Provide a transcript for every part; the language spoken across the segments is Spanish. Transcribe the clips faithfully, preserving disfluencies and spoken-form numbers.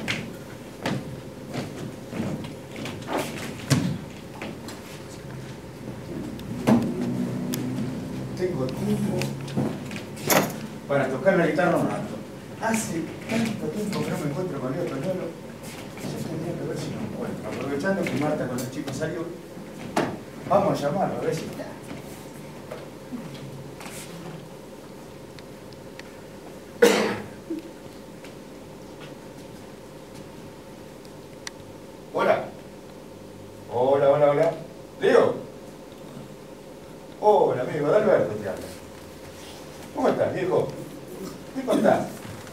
Tengo tiempo para tocar la guitarra un rato. Hace tanto tiempo que no me encuentro con Leo Toñolo. Yo tendría que ver si lo encuentro. Aprovechando que Marta con los chicos salió, vamos a llamarlo a ver si está. Hola. Hola, hola, hola. Leo. Hola, amigo, Adalberto te habla. ¿Cómo estás, viejo? ¿Qué contás?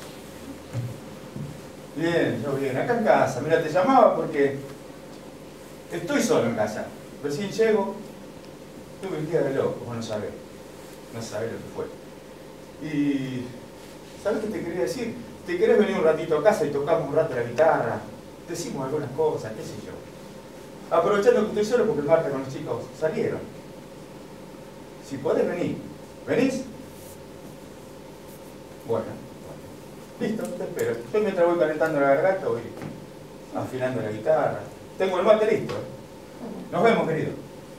Bien, yo bien. Acá en casa. Mira, te llamaba porque estoy solo en casa. Recién llego. Tuve un día de loco, vos no sabés. No sabés lo que fue. Y... ¿sabés qué te quería decir? ¿Te querés venir un ratito a casa y tocamos un rato la guitarra? Decimos algunas cosas, qué sé yo. Aprovechando que estoy solo porque Marta con los chicos salieron. Si podés venir. ¿Venís? Bueno, bueno. Listo, te espero. Yo mientras voy calentando la garganta voy afilando la guitarra. Tengo el mate listo. Nos vemos, querido.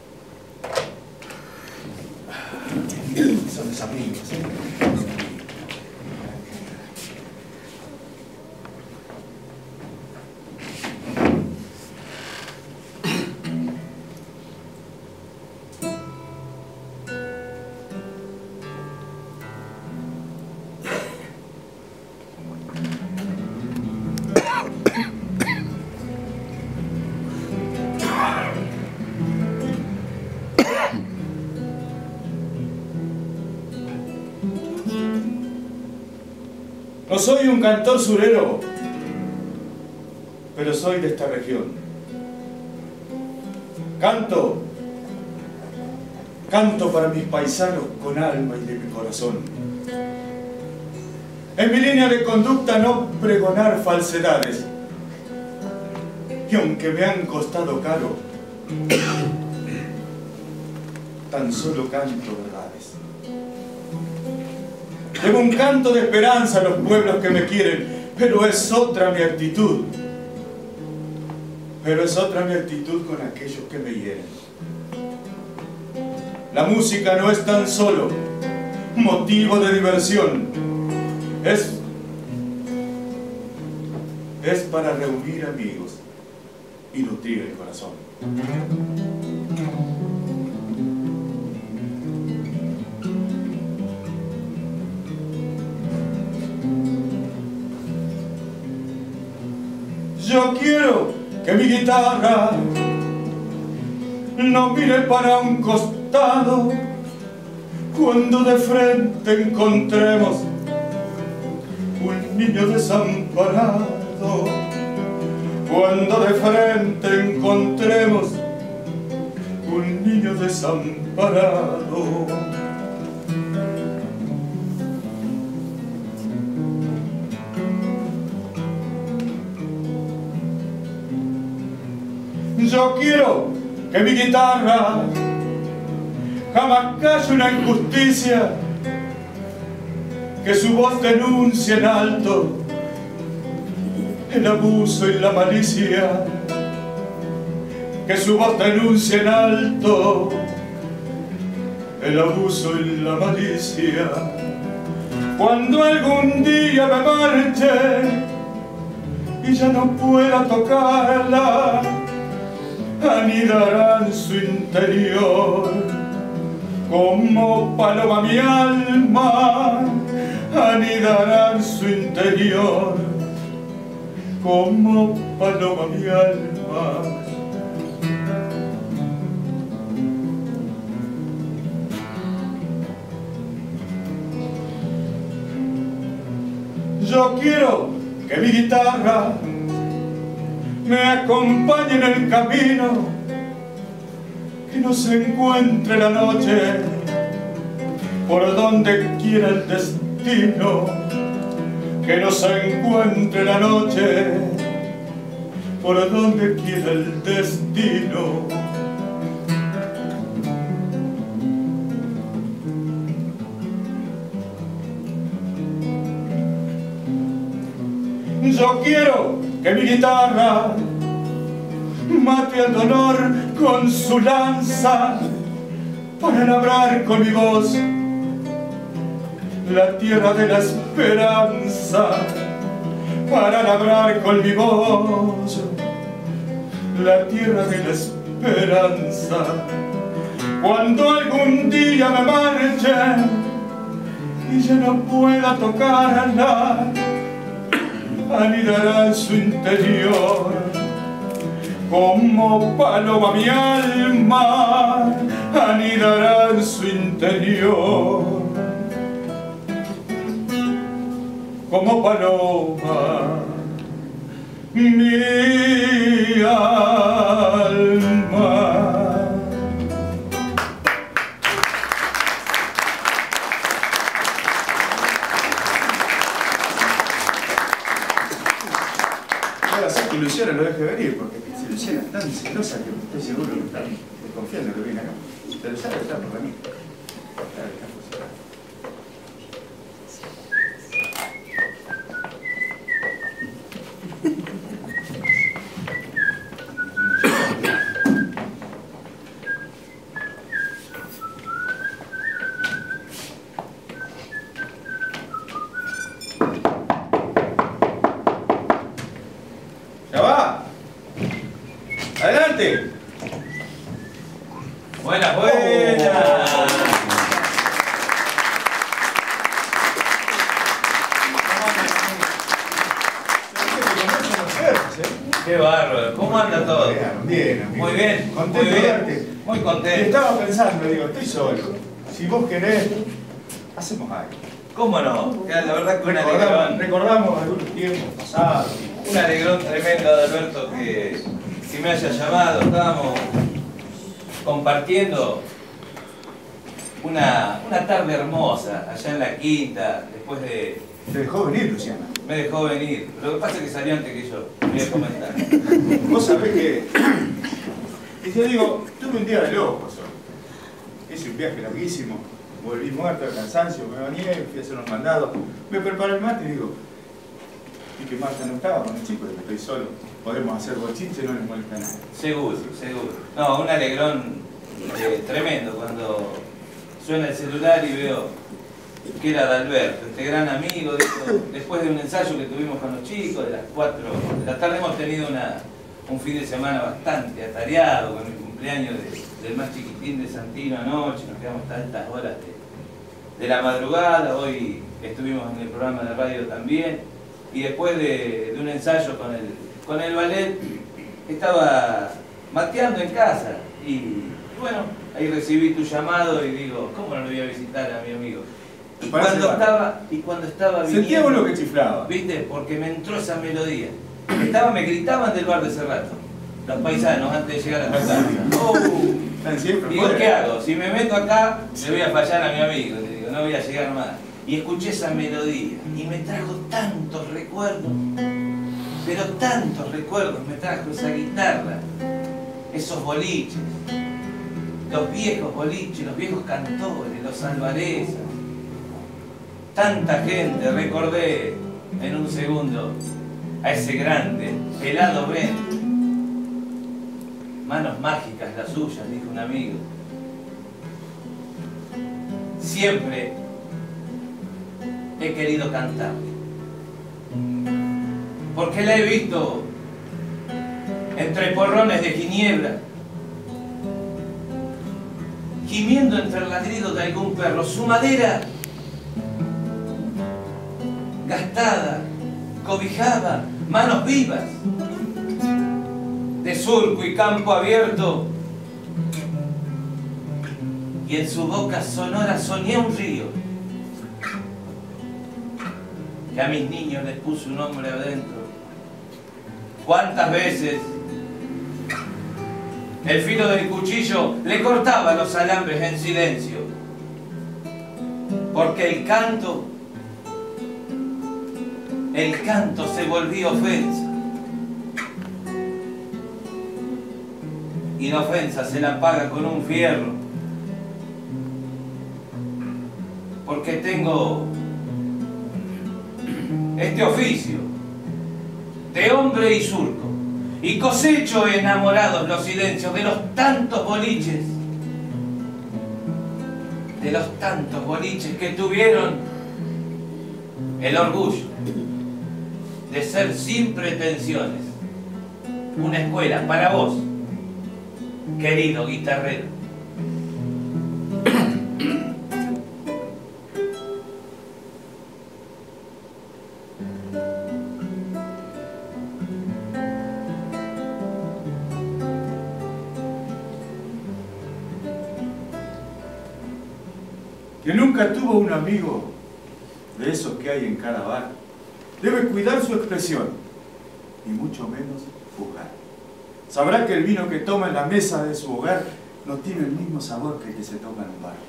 Son los amigos, ¿eh? No soy un cantor surero, pero soy de esta región. Canto, canto para mis paisanos con alma y de mi corazón. En mi línea de conducta no pregonar falsedades, y aunque me han costado caro, tan solo canto verdades. Llevo un canto de esperanza a los pueblos que me quieren, pero es otra mi actitud. Pero es otra mi actitud con aquellos que me hieren. La música no es tan solo motivo de diversión, es, es para reunir amigos y nutrir el corazón. Yo quiero que mi guitarra no mire para un costado cuando de frente encontremos un niño desamparado. Cuando de frente encontremos un niño desamparado. Yo quiero que mi guitarra jamás calle una injusticia, que su voz denuncie en alto el abuso y la malicia, que su voz denuncie en alto el abuso y la malicia. Cuando algún día me marche y ya no pueda tocarla, anidará en su interior como paloma mi alma, anidará en su interior como paloma mi alma. Yo quiero que mi guitarra me acompañe en el camino, que no se encuentre la noche por donde quiera el destino, que no se encuentre la noche por donde quiera el destino. Yo quiero que mi guitarra mate al dolor con su lanza para labrar con mi voz la tierra de la esperanza, para labrar con mi voz la tierra de la esperanza. Cuando algún día me marche y ya no pueda tocarla, anidará en su interior como paloma mi alma, anidará en su interior como paloma mi alma. Que Luciana lo deje venir, porque si Luciana es tan celosa que estoy seguro que está desconfiando que viene acá. Pero sabe que está por mí. ¡Ya va! ¡Adelante! ¡Buenas, buenas! ¡Qué bárbaro! ¿Cómo anda todo? Bien, bien. Muy bien, Contento muy de bien. verte. Muy Y contento. estaba pensando, digo, estoy solo. Si vos querés, hacemos algo. ¿Cómo no? La verdad que un Recordamos, alegrón, recordamos algunos tiempos pasados. un alegrón tremendo de Alberto que, que me haya llamado. Estábamos compartiendo una, una tarde hermosa allá en la quinta, después de... Te dejó venir, Luciana. Me dejó venir. Lo que pasa es que salió antes que yo. Voy a comentar. Vos sabés que... Y te digo, tuve un día de loco solo. Hice un viaje larguísimo, volví muerto de cansancio, me bañé, fui a hacer unos mandados, me preparé el mate y digo, y que Marta no estaba con el chico, que estoy solo, podemos hacer bochinche, no les molesta nada. Seguro, seguro. No, un alegrón eh, tremendo cuando suena el celular y veo que era de Alberto, este gran amigo. De esto, después de un ensayo que tuvimos con los chicos, de las cuatro de la tarde hemos tenido una, un fin de semana bastante atareado con el cumpleaños de, del más chiquitín de Santino anoche, nos quedamos tantas horas de, de la madrugada, hoy estuvimos en el programa de radio también, y después de, de un ensayo con el, con el ballet, estaba mateando en casa, y, y bueno, ahí recibí tu llamado y digo, ¿cómo no lo voy a visitar a mi amigo? Y cuando estaba, y cuando estaba viniendo, sentía uno que chiflaba. ¿viste? Porque me entró esa melodía. Estaba, me gritaban del bar de ese rato, los paisanos, antes de llegar a tu casa. Oh, digo, ¿qué hago? Si me meto acá, le voy a fallar a mi amigo. Le digo, no voy a llegar más. Y escuché esa melodía y me trajo tantos recuerdos, pero tantos recuerdos me trajo esa guitarra, esos boliches, los viejos boliches, los viejos cantores, los alvarezas. Tanta gente, recordé en un segundo a ese grande, pelado Ben. Manos mágicas las suyas, dijo un amigo. Siempre he querido cantarle, porque la he visto entre porrones de ginebra, gimiendo entre el ladrido de algún perro, su madera gastada, cobijada, manos vivas, de surco y campo abierto, y en su boca sonora soñé un río, que a mis niños les puso un nombre adentro. ¿Cuántas veces el filo del cuchillo le cortaba los alambres en silencio? Porque el canto El canto se volvió ofensa, y la ofensa se la paga con un fierro, porque tengo este oficio de hombre y surco, y cosecho enamorados los silencios de los tantos boliches, de los tantos boliches que tuvieron el orgullo de ser sin pretensiones una escuela para vos, querido guitarrero. Que nunca tuvo un amigo de esos que hay en cada bar, debe cuidar su expresión y mucho menos fugar. Sabrá que el vino que toma en la mesa de su hogar no tiene el mismo sabor que el que se toma en un bar.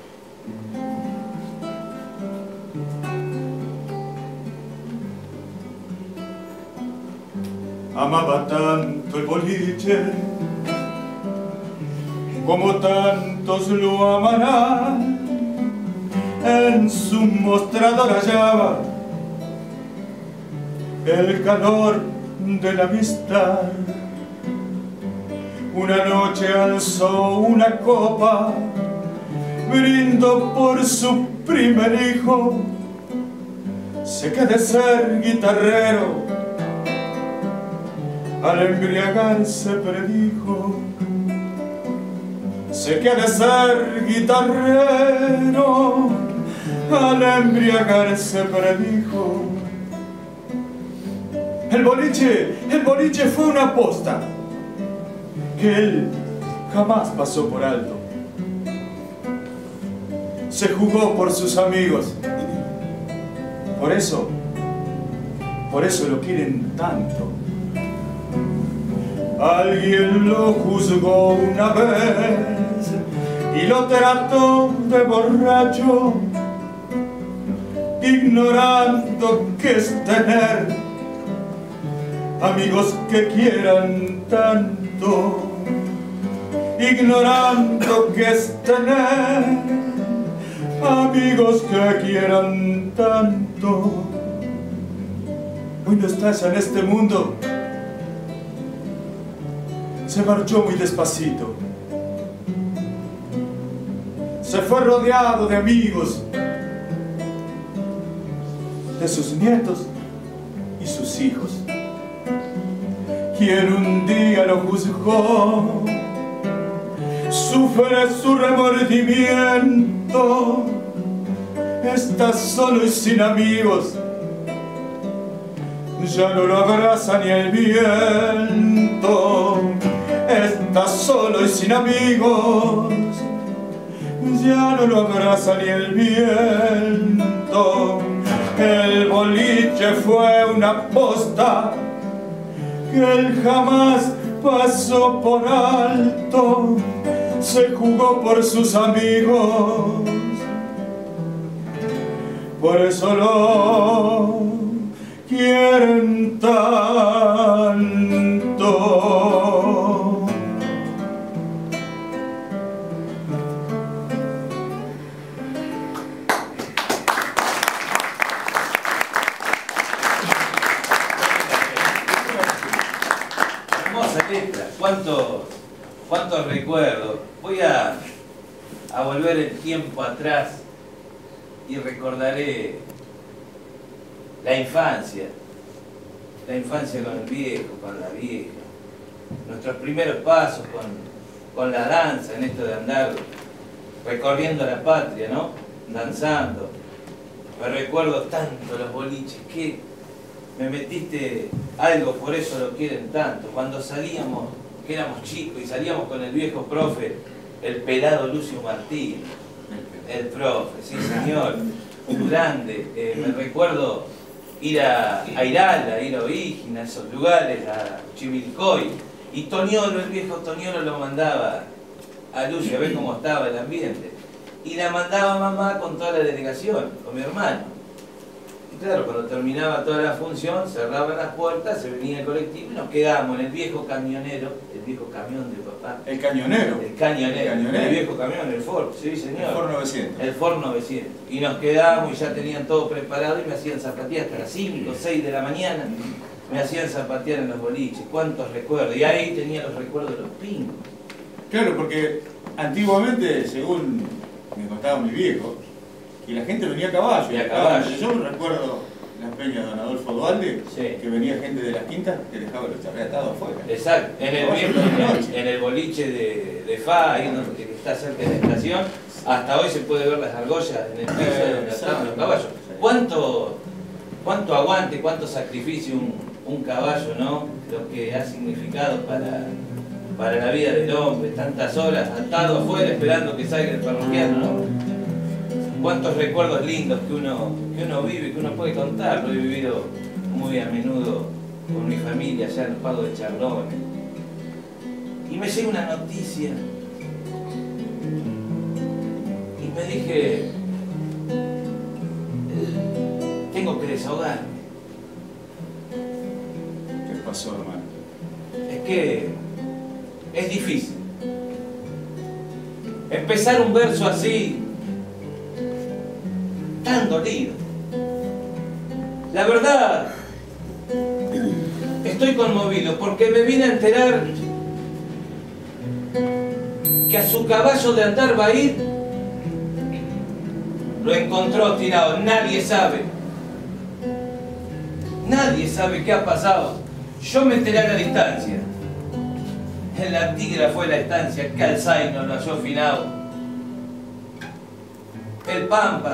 Amaba tanto el boliche como tantos lo amarán. En su mostrador hallaba el calor de la amistad. Una noche alzó una copa, brindó por su primer hijo. Sé que de ser guitarrero al embriagarse predijo. Sé que de ser guitarrero al embriagarse predijo. El boliche, el boliche fue una aposta que él jamás pasó por alto. Se jugó por sus amigos. Por eso, por eso lo quieren tanto. Alguien lo juzgó una vez y lo trató de borracho, ignorando que es tener amigos que quieran tanto, ignorando que es tener amigos que quieran tanto. Hoy no estás en este mundo. Se marchó muy despacito. Se fue rodeado de amigos, de sus nietos y sus hijos. Quien un día lo juzgó, sufre su remordimiento. Está solo y sin amigos, ya no lo abraza ni el viento. Está solo y sin amigos, ya no lo abraza ni el viento. El boliche fue una aposta que él jamás pasó por alto. Se jugó por sus amigos, por eso lo quieren tanto. ¿Cuántos, cuántos recuerdos? Voy a, a volver el tiempo atrás y recordaré la infancia, la infancia con el viejo, con la vieja, nuestros primeros pasos con, con la danza, en esto de andar recorriendo la patria, ¿no? Danzando. Me recuerdo tanto los boliches, que me metiste algo, por eso lo quieren tanto. Cuando salíamos, que éramos chicos y salíamos con el viejo profe, el pelado Lucio Martín, el profe, sí señor, un grande. Eh, me recuerdo ir a, a Irala, ir a O'Higgins, a esos lugares, a Chivilcoy, y Toniolo, el viejo Toniolo lo mandaba a Lucio a ver cómo estaba el ambiente, y la mandaba mamá con toda la delegación, con mi hermano. Claro, cuando terminaba toda la función, cerraban las puertas, se venía el colectivo y nos quedábamos en el viejo camionero, el viejo camión de papá. ¿El cañonero? El cañonero, el, cañonero. El viejo camión, el Ford, sí señor. El Ford novecientos. El Ford novecientos. Y nos quedábamos y ya tenían todo preparado y me hacían zapatillas hasta las cinco, seis de la mañana. me hacían zapatear en los boliches, cuántos recuerdos, y ahí tenía los recuerdos de los pingos. Claro, porque antiguamente, según me contaba mi viejo, que la gente venía a caballo. Y a caballo. Yo me recuerdo las peñas de don Adolfo Dualde, Sí. que venía gente de las quintas que dejaba los charrés atados afuera. Exacto, en el, Caballo viejo, de en, noche. el, en el boliche de, de Fa, ahí donde que está cerca de la estación, hasta hoy se puede ver las argollas en el piso Eh, donde estaban los exacto. caballos. Sí. ¿Cuánto, cuánto aguante, cuánto sacrificio un, un caballo, ¿no? Lo que ha significado para, para la vida del hombre, tantas horas atado afuera esperando que salga el parroquiano, ¿no? Cuántos recuerdos lindos que uno, que uno vive, que uno puede contar. Lo he vivido muy a menudo con mi familia allá en los pagos de Charlones. Y me llega una noticia y me dije, tengo que desahogarme. ¿Qué pasó, hermano? Es que es difícil empezar un verso así, tan dolido. La verdad, estoy conmovido porque me vine a enterar que a su caballo de andar va a ir, lo encontró tirado. Nadie sabe, nadie sabe qué ha pasado. Yo me enteré a la distancia. En la Tigra fue la estancia que Alzaino lo halló finado. El Pampa,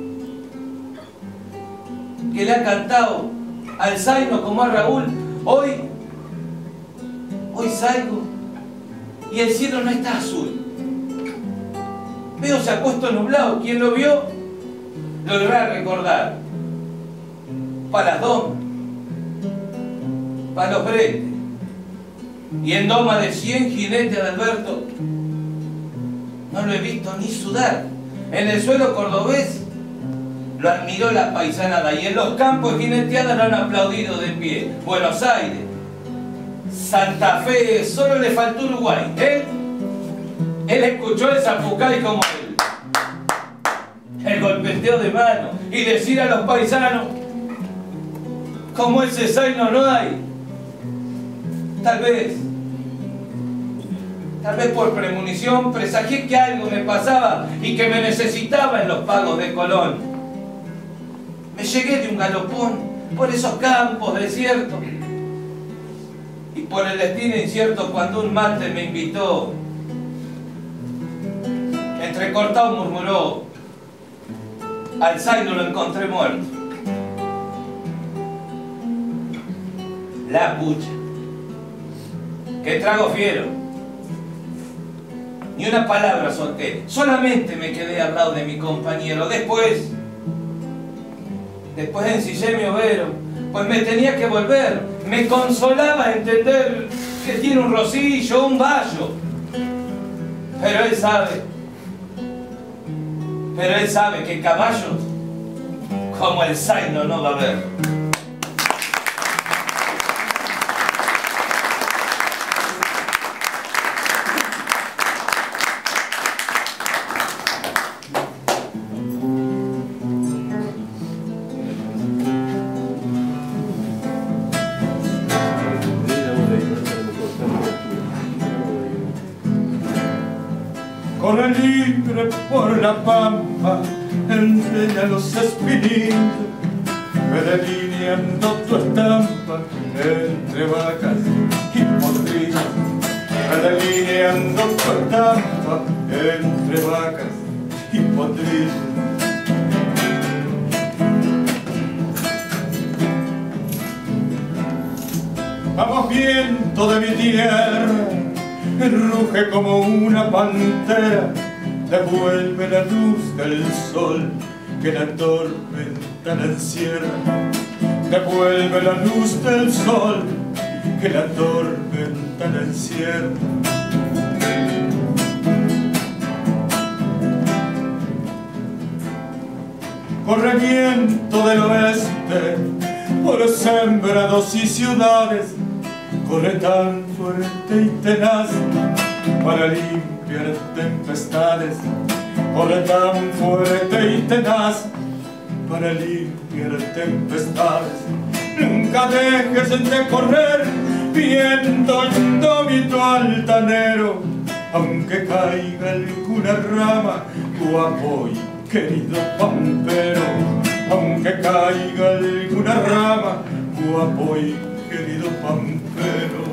que le ha cantado al Zaino como a Raúl, hoy, hoy salgo y el cielo no está azul. Veo se ha puesto nublado. Quien lo vio, lo irá a recordar. Para las domas, para los bretes, y en doma de cien jinetes de Alberto, no lo he visto ni sudar. En el suelo cordobés lo admiró la paisanada y en los campos de jineteada lo han aplaudido de pie. Buenos Aires, Santa Fe, solo le faltó Uruguay. Él, él escuchó el zapucay como él, el golpeteo de mano y decir a los paisanos, como ese Zaino no hay. Tal vez, tal vez por premonición presagié que algo me pasaba y que me necesitaba en los pagos de Colón. Me llegué de un galopón por esos campos desiertos y por el destino incierto cuando un mate me invitó. Entrecortado murmuró, al Zaino lo encontré muerto. La pucha, qué trago fiero. Ni una palabra solté, solamente me quedé al lado de mi compañero. Después, después ensillé mi overo, pues me tenía que volver. Me consolaba entender que tiene un rocillo, un vallo. Pero él sabe, pero él sabe que caballos como el Zaino no va a haber. Corre libre por la pampa, entre los espinillos, me delineando tu estampa entre vacas y potrillos, me delineando tu estampa entre vacas y potrillos. Vamos, viento de mi tierra, ruge como una pantera, devuelve la luz del sol que la tormenta la encierra, devuelve la luz del sol que la tormenta la encierra. Corre viento del oeste por sembrados y ciudades, corre tan fuerte y tenaz para limpiar tempestades, corre tan fuerte y tenaz para limpiar tempestades. Nunca dejes de correr, viento indómito altanero, aunque caiga alguna rama, guapo y querido pampero. Aunque caiga alguna rama, guapo y querido pampero.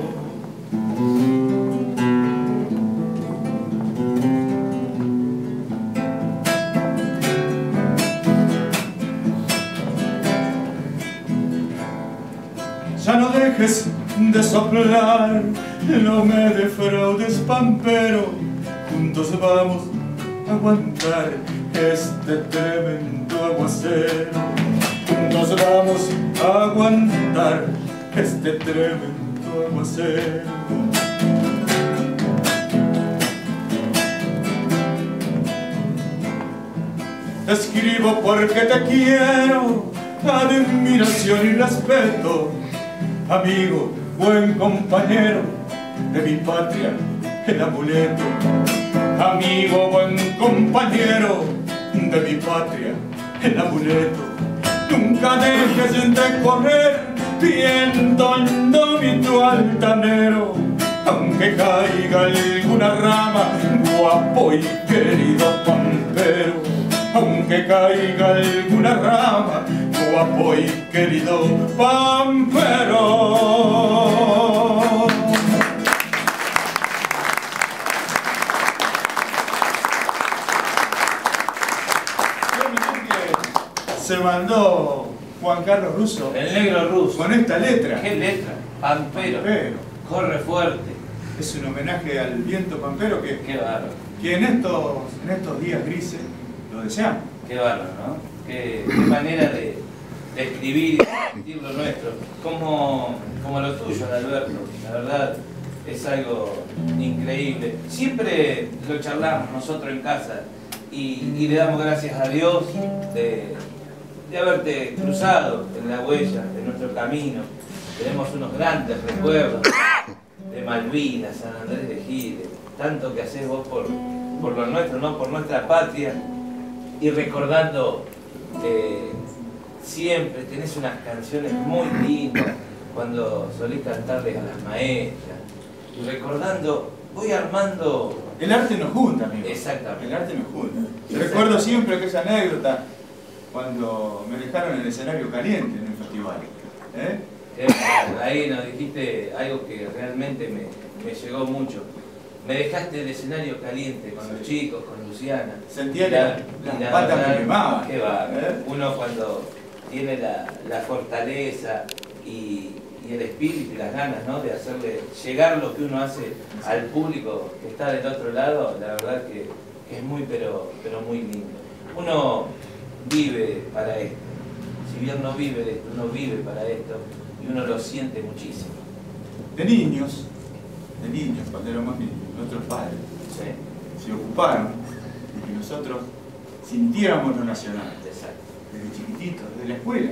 Ya no dejes de soplar, no me defraudes, pampero. Juntos vamos a aguantar este tremendo aguacero. Juntos vamos a aguantar este tremendo aguacero. Te escribo porque te quiero, admiración y respeto, amigo, buen compañero de mi patria, el amuleto. Amigo, buen compañero de mi patria, el amuleto. Nunca dejes de correr, viento indómito altanero, aunque caiga alguna rama, guapo y querido pampero. Aunque caiga alguna rama, guapo y querido pampero. Se mandó Juan Carlos Russo, El negro ruso. con esta letra. ¿Qué letra? Pampero. Pampero. Corre fuerte. Es un homenaje al viento pampero que, Qué bárbaro. que en, estos, en estos días grises lo deseamos. Qué bárbaro, ¿no? Qué, qué manera de, de escribir y sentir lo nuestro. Como, como lo tuyo, Alberto. La verdad es algo increíble. Siempre lo charlamos nosotros en casa y, y le damos gracias a Dios de, de haberte cruzado en la huella de nuestro camino. Tenemos unos grandes recuerdos de Malvinas, San Andrés de Giles, tanto que haces vos por, por lo nuestro, ¿no? Por nuestra patria. Y recordando, eh, siempre tenés unas canciones muy lindas cuando solís cantarles a las maestras. Y recordando, voy armando... El arte nos junta, amigo. Exactamente. El arte nos junta. Recuerdo siempre aquella anécdota cuando me dejaron en el escenario caliente en el festival. ¿Eh? Eh, ahí nos dijiste algo que realmente me, me llegó mucho. Me dejaste el escenario caliente con los chicos, con Luciana. Sentía que La- las y la patas verdad, me quemaban. Qué va. ¿Eh? Uno cuando tiene la, la fortaleza y, y el espíritu y las ganas, ¿no?, de hacerle llegar lo que uno hace al público que está del otro lado, la verdad que, que es muy, pero, pero muy lindo. Uno vive para esto. Si bien no vive de esto, uno vive para esto y uno lo siente muchísimo. De niños, de niños, cuando éramos niños, nuestros padres Sí, se ocuparon de que nosotros sintiéramos lo nacional. exacto. Desde chiquititos, desde la escuela.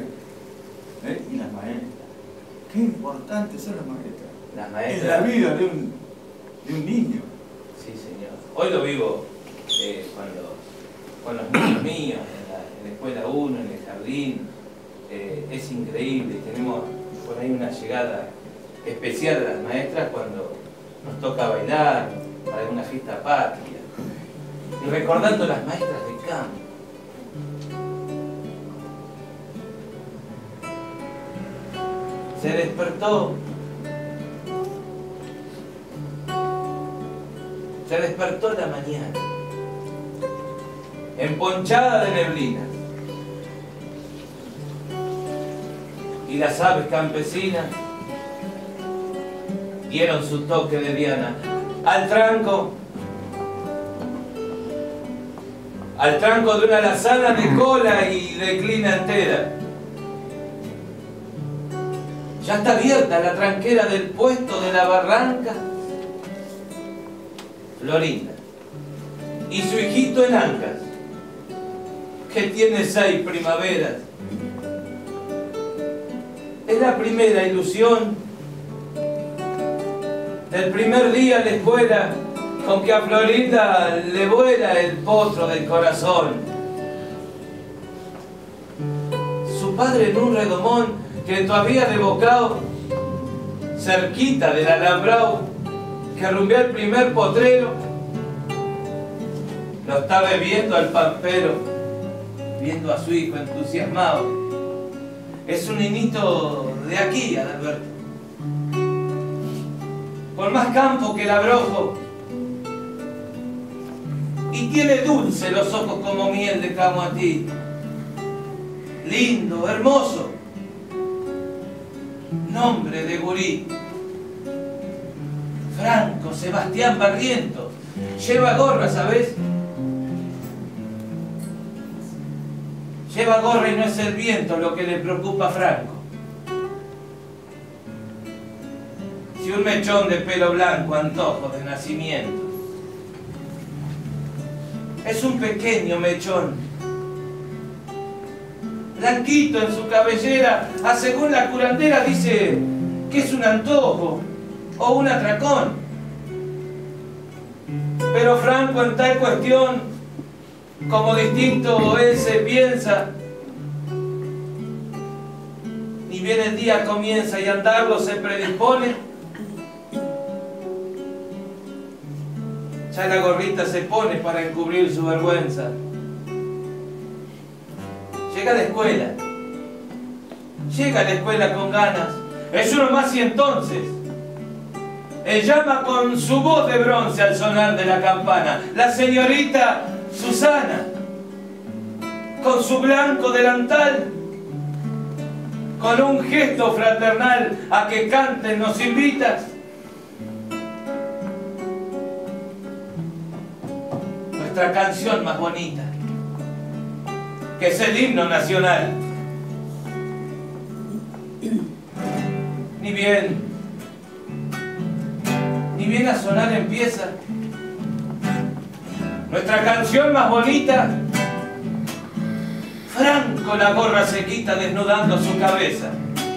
¿Eh? Y las maestras. Qué importantes son las maestras. Las En maestras. la vida de un, de un niño. Sí, señor. Hoy lo vivo eh, con, los, con los niños míos, en la, en la escuela uno, en el jardín. Eh, es increíble. Tenemos por ahí una llegada especial de las maestras cuando nos toca bailar para alguna fiesta patria. Y recordando las maestras de campo. Se despertó. Se despertó la mañana, emponchada de neblina, y las aves campesinas dieron su toque de diana al tranco, al tranco de una alazana de cola y de clina entera. Ya está abierta la tranquera del puesto de la barranca Florinda y su hijito en Ancas, que tiene seis primaveras. Es la primera ilusión del primer día en la escuela con que a Florinda le vuela el potro del corazón. Su padre en un redomón que todavía de Bocao, cerquita del alambrado, que rumbeó el primer potrero, lo estaba viendo al pampero, viendo a su hijo entusiasmado. Es un niñito de aquí, Adalberto. Con más campo que el abrojo, y tiene dulce los ojos como miel de Camoatí. Lindo, hermoso, nombre de gurí. Franco Sebastián Barrientos. Lleva gorra, ¿sabes? Lleva gorra y no es el viento lo que le preocupa a Franco. Si un mechón de pelo blanco, antojo de nacimiento. Es un pequeño mechón, blanquito en su cabellera, a según la curandera dice que es un antojo o un atracón. Pero Franco en tal cuestión, como distinto él se piensa, ni bien el día comienza y andarlo se predispone, ya la gorrita se pone para encubrir su vergüenza. Llega a la escuela, llega a la escuela con ganas, es uno más y entonces él llama con su voz de bronce al sonar de la campana, la señorita Susana, con su blanco delantal, con un gesto fraternal a que canten nos invitas. Nuestra canción más bonita, que es el himno nacional. Ni bien, ni bien a sonar empieza nuestra canción más bonita. Franco la gorra se quita desnudando su cabeza.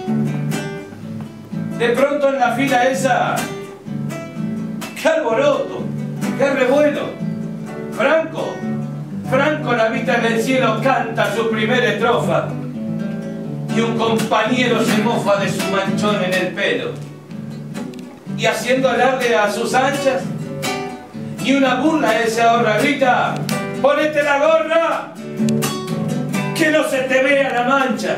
De pronto en la fila esa, ¡qué alboroto! ¡Qué revuelo! Franco, Franco la vista en el cielo canta su primera estrofa y un compañero se mofa de su manchón en el pelo y haciendo alarde a sus anchas y una burla él se ahorra, grita: ¡ponete la gorra! ¡Que no se te vea la mancha!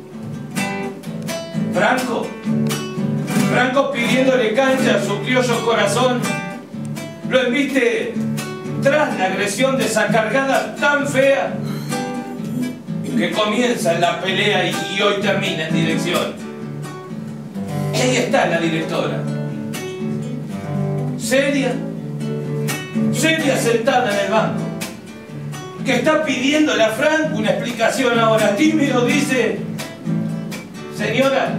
Franco, Franco pidiéndole cancha a su criollo corazón, lo embiste tras la agresión de esa cargada tan fea que comienza en la pelea y, y hoy termina en dirección. Y ahí está la directora, seria, seria sentada en el banco, que está pidiéndole a Franco una explicación ahora. Tímido dice: señora,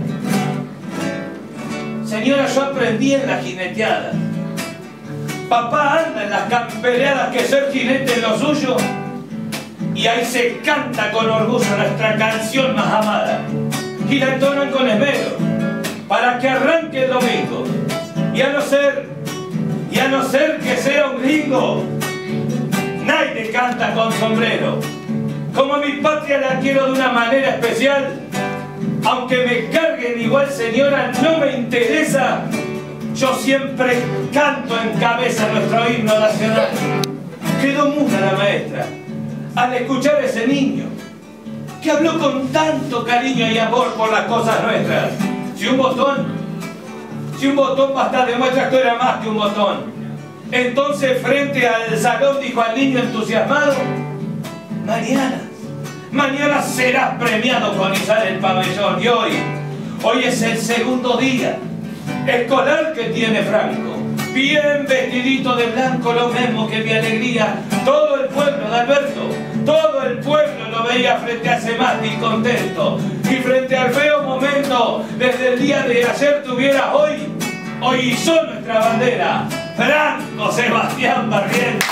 señora, yo aprendí en la jineteada. Papá anda en las campeleadas que ser jinete es lo suyo, y ahí se canta con orgullo nuestra canción más amada, y la entonan con esmero para que arranque el domingo, y a no ser, y a no ser que sea un gringo, nadie canta con sombrero. Como mi patria la quiero de una manera especial, aunque me carguen igual, señora, no me interesa. Yo siempre canto en cabeza nuestro himno nacional. Quedó muda la maestra al escuchar a ese niño que habló con tanto cariño y amor por las cosas nuestras. Si un botón, si un botón basta demuestra que era más que un botón. Entonces frente al salón dijo al niño entusiasmado: mañana, mañana serás premiado con izar el pabellón. Y hoy, hoy es el segundo día escolar que tiene Franco, bien vestidito de blanco, lo mismo que mi alegría. Todo el pueblo de Alberto, todo el pueblo lo veía frente a ese mástil contento, y frente al feo momento, desde el día de ayer tuviera hoy, hoy hizo nuestra bandera, Franco Sebastián Barrientos.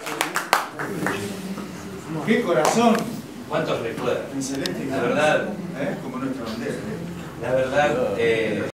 ¡Qué corazón! ¿Cuántos recuerdos? Excelente. La verdad, ¿eh? Como nuestra bandera. La verdad, eh,